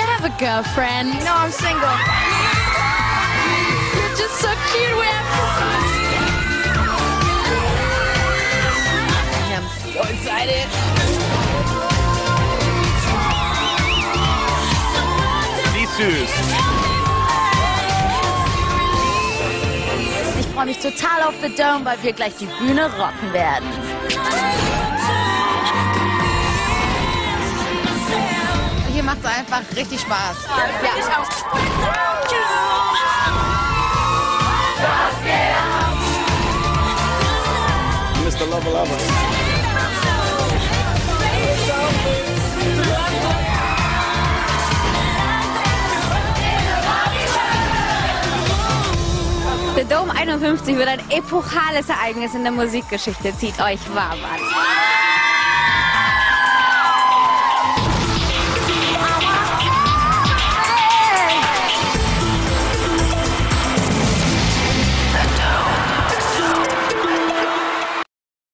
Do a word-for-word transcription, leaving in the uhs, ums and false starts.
have a girlfriend? No, I'm single. You're just so cute. We have I'm so excited. Wie süß. Ich freue mich total auf The Dome, weil wir gleich die Bühne rocken werden. Hier macht es einfach richtig Spaß. Ja, ich auch. Mister Lover Lover. The Dome einundfünfzig wird ein epochales Ereignis in der Musikgeschichte. Zieht euch warm an.